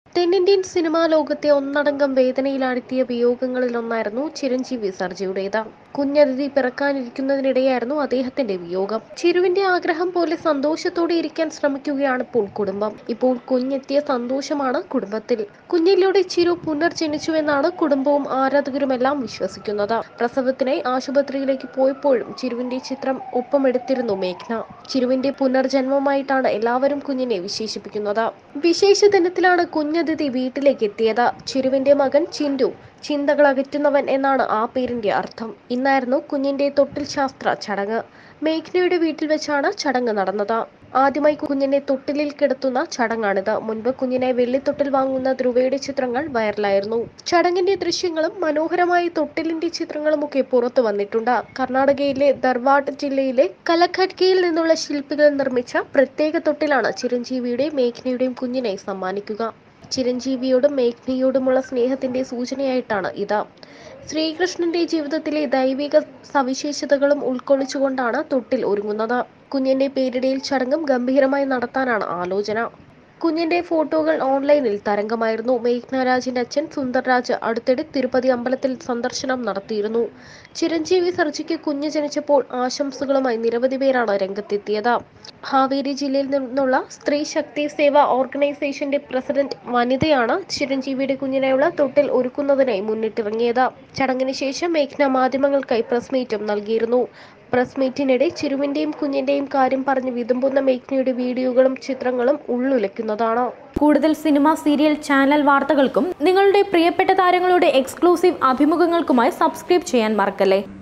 തെന്നിന്ത്യൻ സിനിമാ ലോകത്തെ ഒന്നടങ്കം വേദനയിലാഴ്ത്തിയ വിയോഗങ്ങളിലൊന്നായിരുന്നു ചിരഞ്ജീവി സർജയുടേത്. കുഞ്ഞതിഥി പിറക്കാനിരിക്കുന്നതിനിടെയായിരുന്നു അദ്ദേഹത്തിന്റെ വിയോഗം. ചിരുവിന്റെ ആഗ്രഹം പോലെ സന്തോഷത്തോടെ ഇരിക്കാൻ ശ്രമിക്കുകയാണിപ്പോൾ കുടുംബം. ഇപ്പോൾ കുഞ്ഞെത്തിയ സന്തോഷമാണ് കുടുംബത്തിൽ. കുഞ്ഞിലൂടെ ചിരു പുനർജനിച്ചുവെന്നാണ് കുടുംബവും ആരാധകരുമെല്ലാം വിശ്വസിക്കുന്നത്. പ്രസവത്തിനായി ആശുപത്രിയിലേക്ക് പോയപ്പോഴും ചിരുവിന്റെ ചിത്രം ഒപ്പമെടുത്തിരുന്നു മേഘ്ന. ചിരുവിന്റെ പുനർജന്മമായിട്ടാണ് എല്ലാവരും കുഞ്ഞിനെ വിശേഷിപ്പിക്കുന്നത്. വിശേഷ ദിനത്തിലാണ് കുഞ്ഞതിഥി വീട്ടിലേക്ക് എത്തിയത്. ചിരുവിന്റെ മകൻ ചിന്റു, ചിന്തകൾ അകറ്റുന്നവൻ എന്നാണ് ആ പേരിന്റെ അർത്ഥം. ഇന്നായിരുന്നു കുഞ്ഞിന്റെ തൊട്ടിൽ ശാസ്ത്ര ചടങ്ങ്. മേഘ്നയുടെ വീട്ടിൽ വെച്ചാണ് ചടങ്ങ് നടന്നത്. ആദ്യമായി കുഞ്ഞിനെ തൊട്ടിലിൽ കിടത്തുന്ന ചടങ്ങാണിത്. മുൻപ് കുഞ്ഞിനെ വെള്ളിത്തൊട്ടിൽ വാങ്ങുന്ന ധ്രുവയുടെ ചിത്രങ്ങൾ വൈറലായിരുന്നു. ചടങ്ങിന്റെ ദൃശ്യങ്ങളും മനോഹരമായ തൊട്ടിലിന്റെ ചിത്രങ്ങളുമൊക്കെ പുറത്തു വന്നിട്ടുണ്ട്. കർണാടകയിലെ ധർവാഡ് ജില്ലയിലെ കലഘട്കയിൽ നിന്നുള്ള ശില്പികൾ നിർമ്മിച്ച പ്രത്യേക തൊട്ടിലാണ് ചിരഞ്ജീവിയുടെയും മേഘ്നയുടെയും കുഞ്ഞിനെ സമ്മാനിക്കുക. ചിരഞ്ജീവിയോടും മേഘ്നയോടുമുള്ള സ്നേഹത്തിന്റെ സൂചനയായിട്ടാണ് ഇത്. ശ്രീകൃഷ്ണന്റെ ജീവിതത്തിലെ ദൈവിക സവിശേഷതകളും ഉൾക്കൊള്ളിച്ചുകൊണ്ടാണ് തൊട്ടിൽ ഒരുങ്ങുന്നത്. കുഞ്ഞിന്റെ പേരിടൽ ചടങ്ങും ഗംഭീരമായി നടത്താനാണ് ആലോചന. കുഞ്ഞിന്റെ ഫോട്ടോകൾ ഓൺലൈനിൽ തരംഗമായിരുന്നു. മേഘ്ന രാജിന്റെ അച്ഛൻ സുന്ദർ രാജ് അടുത്തിടെ തിരുപ്പതി അമ്പലത്തിൽ സന്ദർശനം നടത്തിയിരുന്നു. ചിരഞ്ജീവി സർജയ്ക്ക് കുഞ്ഞ് ജനിച്ചപ്പോൾ ആശംസകളുമായി നിരവധി പേരാണ് രംഗത്തെത്തിയത്. ഹാവേരി ജില്ലയിൽ നിന്നുള്ള സ്ത്രീ ശക്തി സേവ ഓർഗനൈസേഷന്റെ പ്രസിഡന്റ് വനിതയാണ് ചിരഞ്ജീവിയുടെ കുഞ്ഞിനായുള്ള തൊട്ടിൽ ഒരുക്കുന്നതിനായി മുന്നിട്ടിറങ്ങിയത്. ചടങ്ങിന് ശേഷം മേഘ്ന മാധ്യമങ്ങൾക്കായി പ്രസ് മീറ്റും നൽകിയിരുന്നു. പ്രസ് മീറ്റിനിടെ ചിരുവിന്റെയും കുഞ്ഞിന്റെയും കാര്യം പറഞ്ഞ് വിതുമ്പുന്ന മേഘ്നയുടെ വീഡിയോകളും ചിത്രങ്ങളും ഉള്ളുലയ്ക്കുന്നതാണ്. കൂടുതൽ സിനിമ, സീരിയൽ, ചാനൽ വാർത്തകൾക്കും നിങ്ങളുടെ പ്രിയപ്പെട്ട താരങ്ങളുടെ എക്സ്ക്ലൂസീവ് അഭിമുഖങ്ങൾക്കുമായി സബ്സ്ക്രൈബ് ചെയ്യാൻ മറക്കല്ലേ.